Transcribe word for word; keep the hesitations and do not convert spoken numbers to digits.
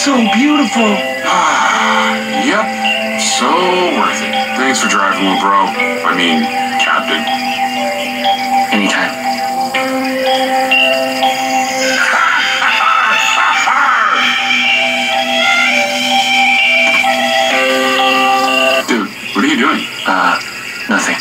so beautiful. Yep, so worth it. Thanks for driving with bro. I mean, Captain. Anytime. Dude, what are you doing? Uh, nothing.